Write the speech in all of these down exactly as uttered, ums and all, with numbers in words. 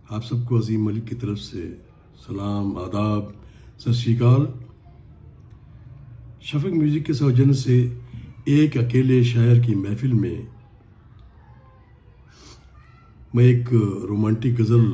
आप सबको अजीम मलिक की तरफ से सलाम, आदाब, सत श्री अकाल। शफक म्यूजिक के सौजन्य से एक अकेले शायर की महफिल में मैं एक रोमांटिक गजल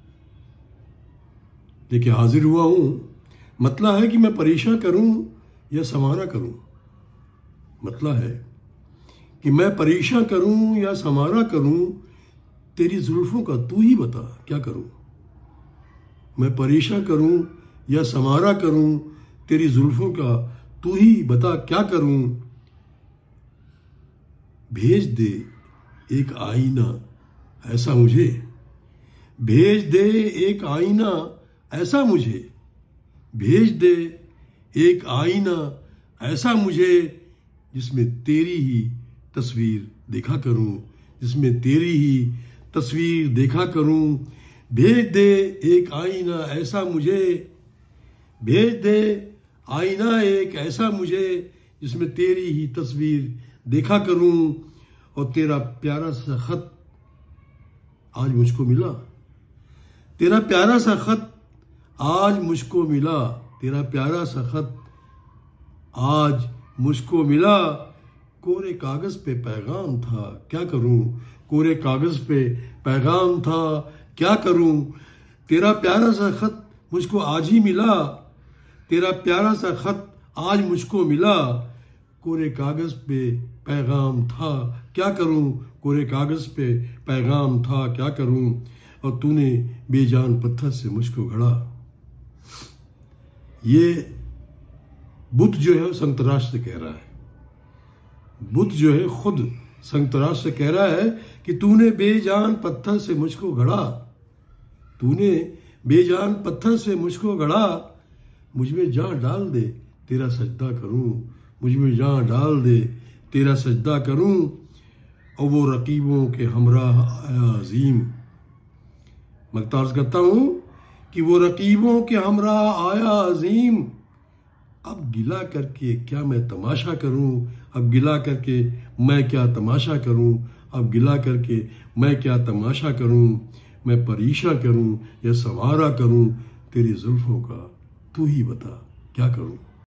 लेके हाजिर हुआ हूं। मतला है कि मैं परेशान करूं या समाना करूं। मतला है कि मैं परेशान करूं या समाना करूं, तेरी जुल्फों का तू ही बता क्या करूं। मैं परेशान करूं या समारा करूं, तेरी जुल्फों का तू ही बता क्या करूं। भेज दे एक आईना ऐसा मुझे, भेज दे एक आईना ऐसा मुझे, भेज दे एक आईना ऐसा मुझे, जिसमें तेरी ही तस्वीर देखा करूं, जिसमें तेरी ही तस्वीर देखा करूं। भेज दे एक आईना ऐसा मुझे, भेज दे आईना एक ऐसा मुझे, जिसमें तेरी ही तस्वीर देखा करूं। और तेरा प्यारा सा खत आज मुझको मिला, तेरा प्यारा सा खत आज मुझको मिला, तेरा प्यारा सा खत आज मुझको मिला। कोरे कागज पे पैगाम था क्या करूं, कोरे कागज पे पैगाम था क्या करूं। तेरा प्यारा सा खत मुझको आज ही मिला, तेरा प्यारा सा खत आज मुझको मिला। कोरे कागज पे पैगाम था क्या करूं, कोरे कागज पे पैगाम था क्या करूं। और तूने बेजान पत्थर से मुझको घड़ा। ये बुद्ध जो है संतराश से कह रहा है, बुद्ध जो है खुद संतराश से कह रहा है कि तूने बेजान पत्थर से मुझको गढ़ा, तूने बेजान पत्थर से मुझको गढ़ा। मुझ में जान डाल दे तेरा सजदा करूं, मुझ में जान डाल दे तेरा सजदा करूं। और वो रकीबों के हमराह आया अजीम, मैं तर्ज करता हूं कि वो रकीबों के हमराह आया अजीम। अब गिला करके क्या मैं तमाशा करूं, अब गिला करके मैं क्या तमाशा करूं, अब गिला करके मैं क्या तमाशा करूं। मैं परेशान करूं या सवारा करूं, तेरी जुल्फों का तू ही बता क्या करूं।